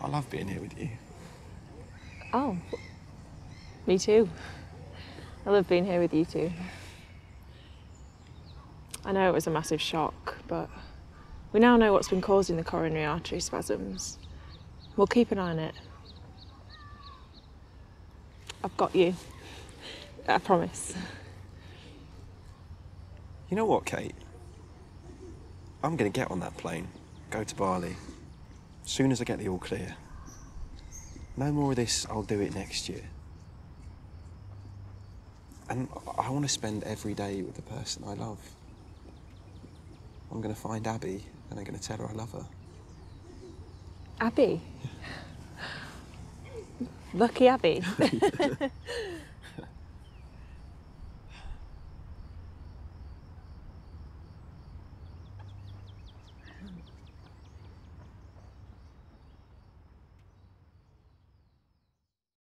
I love being here with you. Oh, me too. I love being here with you too. I know it was a massive shock, but we now know what's been causing the coronary artery spasms. We'll keep an eye on it. I've got you. I promise. You know what, Kate? I'm going to get on that plane, go to Bali, as soon as I get the all clear. No more of this, I'll do it next year. And I want to spend every day with the person I love. I'm going to find Abby and I'm going to tell her I love her. Abby? Lucky Abby?